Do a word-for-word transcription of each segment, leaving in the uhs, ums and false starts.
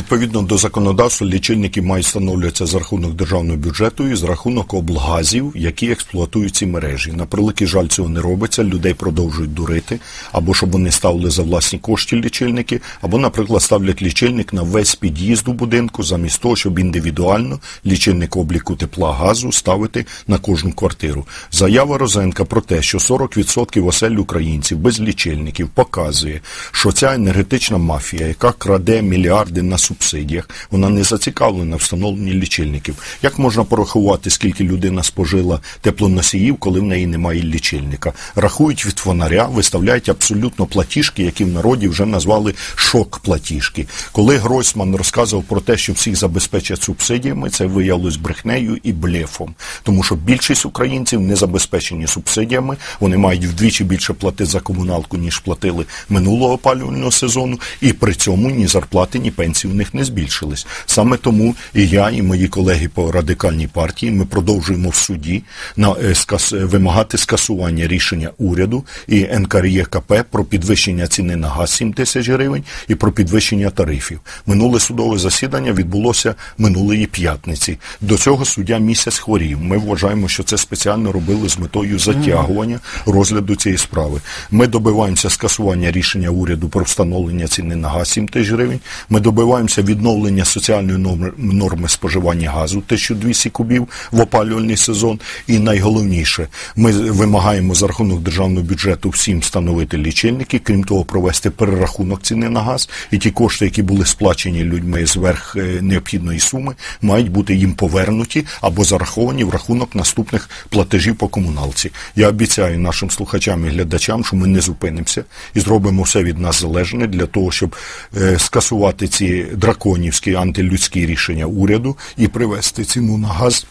Відповідно до законодавства, лічильники мають встановлюватися за рахунок державного бюджету і за рахунок облгазів, які експлуатують ці мережі. На превеликий жаль, цього не робиться, людей продовжують дурити, або щоб вони ставили за власні кошти лічильники, або, наприклад, ставлять лічильник на весь під'їзд у будинку, замість того, щоб індивідуально лічильник обліку тепла, газу ставити на кожну квартиру. Заява Розенка про те, що сорок відсотків осель українців без лічильників, показує, що ця енергетична мафія, яка краде мільярди на субсидіях, вона не зацікавлена в встановленні лічильників. Як можна порахувати, скільки людина спожила теплоносіїв, коли в неї немає лічильника? Рахують від фонаря, виставляють абсолютно платіжки, які в народі вже назвали шок-платіжки. Коли Гройсман розказував про те, що всіх забезпечать субсидіями, це виявилось брехнею і блефом. Тому що більшість українців не забезпечені субсидіями, вони мають вдвічі більше платити за комуналку, ніж платили минулого опалювального сезону, і при цьому ні зарплати, ні пенсії в них не збільшились. Саме тому і я, і мої колеги по Радикальній партії, ми продовжуємо в суді на, е, скас, вимагати скасування рішення уряду і ен ка ер є ка пе про підвищення ціни на газ сім тисяч гривень і про підвищення тарифів. Минуле судове засідання відбулося минулої п'ятниці. До цього суддя місяць хворів. Ми вважаємо, що це спеціально робили з метою затягування розгляду цієї справи. Ми добиваємося скасування рішення уряду про встановлення ціни на газ сім тисяч гривень. Ми добиваємося відновлення соціальної норми, норми споживання газу тисяча двісті кубів в опалювальний сезон. І найголовніше, ми вимагаємо за рахунок державного бюджету всім встановити лічильники, крім того, провести перерахунок ціни на газ. І ті кошти, які були сплачені людьми зверх необхідної суми, мають бути їм повернуті або зараховані в рахунок наступних платежів по комуналці. Я обіцяю нашим слухачам і глядачам, що ми не зупинимося і зробимо все від нас залежне для того, щоб е, скасувати ці драконівські антилюдські рішення уряду і привести ціну на газ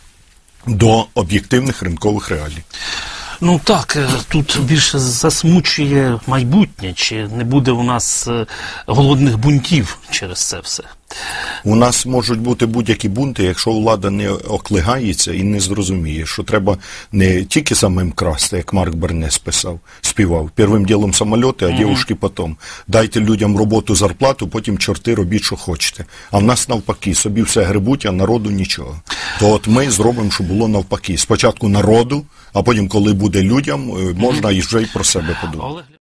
до об'єктивних ринкових реалій. Ну так, тут більше засмучує майбутнє, чи не буде у нас голодних бунтів через це все. У нас можуть бути будь-які бунти, якщо влада не оклигається і не зрозуміє, що треба не тільки самим красти, як Марк Бернес писав, співав, «Первим ділом самоліти, а mm-hmm. дівушки потім». Дайте людям роботу, зарплату, потім чорти робіть, що хочете. А в нас навпаки, собі все грибуть, а народу нічого. То от ми зробимо, щоб було навпаки. Спочатку народу, а потім, коли буде людям, можна mm-hmm. і вже й про себе подумати.